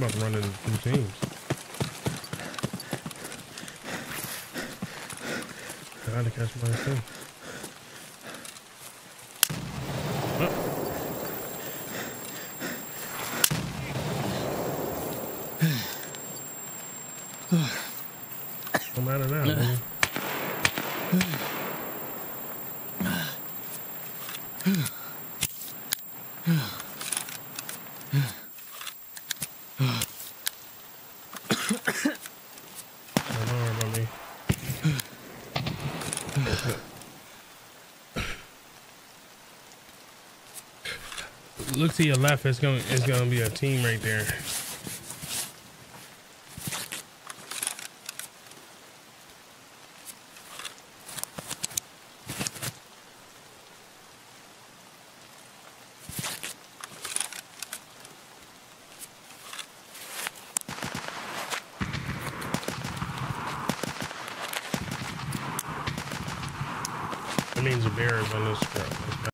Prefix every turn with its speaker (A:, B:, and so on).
A: about to run into two teams. I had to catch mine too. I'm out of that, man. Look to your left. It's gonna be a team right there. That means the bear is on this truck.